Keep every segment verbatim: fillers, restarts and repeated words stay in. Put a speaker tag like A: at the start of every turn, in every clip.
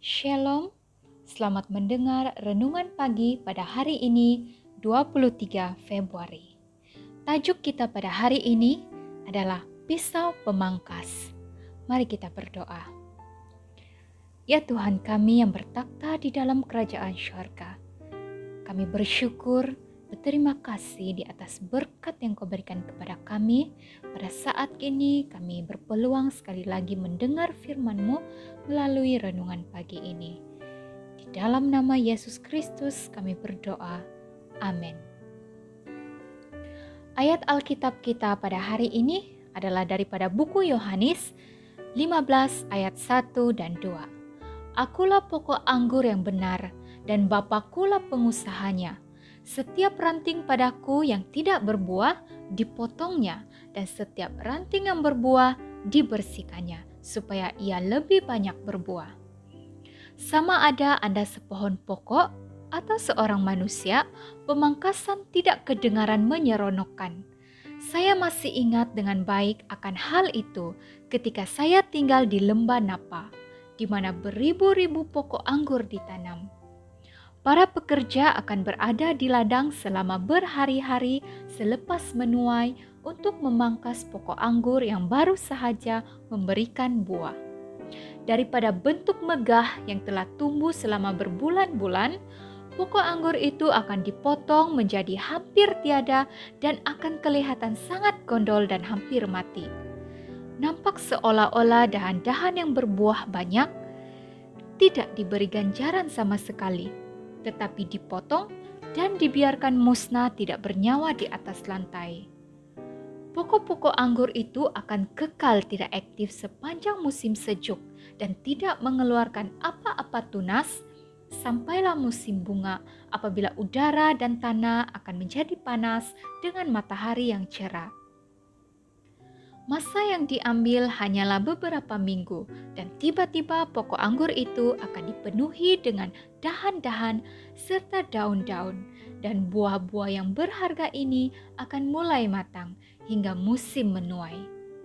A: Shalom, selamat mendengar renungan pagi pada hari ini dua puluh tiga Februari. Tajuk kita pada hari ini adalah pisau pemangkas. Mari kita berdoa. Ya Tuhan kami yang bertakhta di dalam kerajaan syurga, kami bersyukur, berterima kasih di atas berkat yang Kau berikan kepada kami. Pada saat ini kami berpeluang sekali lagi mendengar firman-Mu melalui renungan pagi ini. Di dalam nama Yesus Kristus kami berdoa. Amin. Ayat Alkitab kita pada hari ini adalah daripada buku Yohanes lima belas ayat satu dan dua. Akulah pokok anggur yang benar dan Bapakulah pengusahanya. Setiap ranting padaku yang tidak berbuah dipotongnya, dan setiap ranting yang berbuah dibersihkannya, supaya ia lebih banyak berbuah. Sama ada Anda sepohon pokok atau seorang manusia, pemangkasan tidak kedengaran menyeronokkan. Saya masih ingat dengan baik akan hal itu ketika saya tinggal di lembah Napa, di mana beribu-ribu pokok anggur ditanam. Para pekerja akan berada di ladang selama berhari-hari selepas menuai untuk memangkas pokok anggur yang baru sahaja memberikan buah. Daripada bentuk megah yang telah tumbuh selama berbulan-bulan, pokok anggur itu akan dipotong menjadi hampir tiada dan akan kelihatan sangat gondol dan hampir mati. Nampak seolah-olah dahan-dahan yang berbuah banyak tidak diberi ganjaran sama sekali, tetapi dipotong dan dibiarkan musnah tidak bernyawa di atas lantai. Pokok-pokok anggur itu akan kekal tidak aktif sepanjang musim sejuk dan tidak mengeluarkan apa-apa tunas sampailah musim bunga, apabila udara dan tanah akan menjadi panas dengan matahari yang cerah. Masa yang diambil hanyalah beberapa minggu, dan tiba-tiba pokok anggur itu akan dipenuhi dengan dahan-dahan serta daun-daun, dan buah-buah yang berharga ini akan mulai matang hingga musim menuai.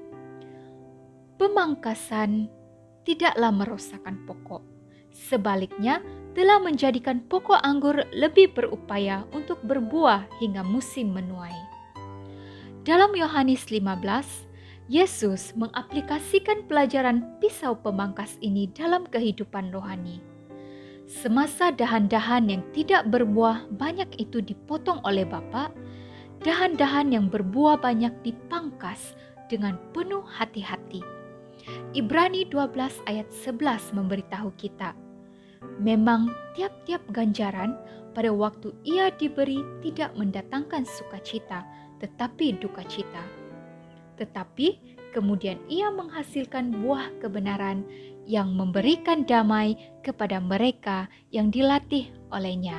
A: Pemangkasan tidaklah merosakkan pokok, sebaliknya telah menjadikan pokok anggur lebih berupaya untuk berbuah hingga musim menuai. Dalam Yohanes lima belas, Yesus mengaplikasikan pelajaran pisau pemangkas ini dalam kehidupan rohani. Semasa dahan-dahan yang tidak berbuah banyak itu dipotong oleh Bapa, dahan-dahan yang berbuah banyak dipangkas dengan penuh hati-hati. Ibrani dua belas ayat sebelas memberitahu kita, memang tiap-tiap ganjaran pada waktu ia diberi tidak mendatangkan sukacita, tetapi duka cita. Tetapi kemudian ia menghasilkan buah kebenaran yang memberikan damai kepada mereka yang dilatih olehnya.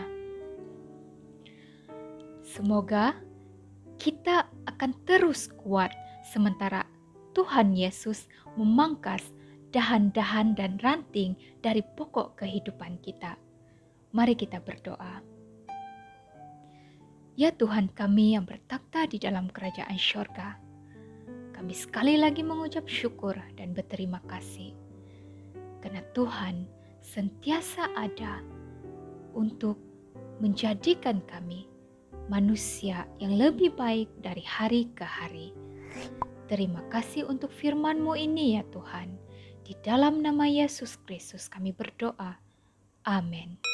A: Semoga kita akan terus kuat sementara Tuhan Yesus memangkas dahan-dahan dan ranting dari pokok kehidupan kita. Mari kita berdoa. Ya Tuhan kami yang bertakhta di dalam kerajaan syurga, kami sekali lagi mengucap syukur dan berterima kasih karena Tuhan sentiasa ada untuk menjadikan kami manusia yang lebih baik dari hari ke hari. Terima kasih untuk firman-Mu ini ya Tuhan. Di dalam nama Yesus Kristus kami berdoa. Amin.